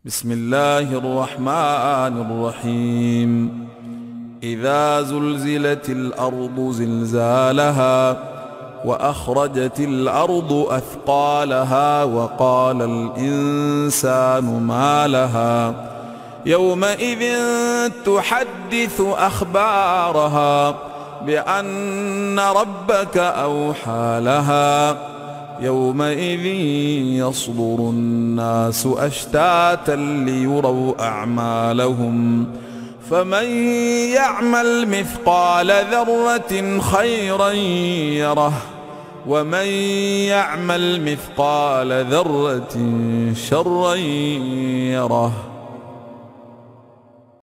بسم الله الرحمن الرحيم. إذا زلزلت الأرض زلزالها وأخرجت الأرض أثقالها وقال الإنسان ما لها يومئذ تحدث أخبارها بأن ربك أوحى لها يومئذ يصدر الناس أشتاتا ليروا أعمالهم فمن يعمل مثقال ذرة خيرا يره ومن يعمل مثقال ذرة شرا يره.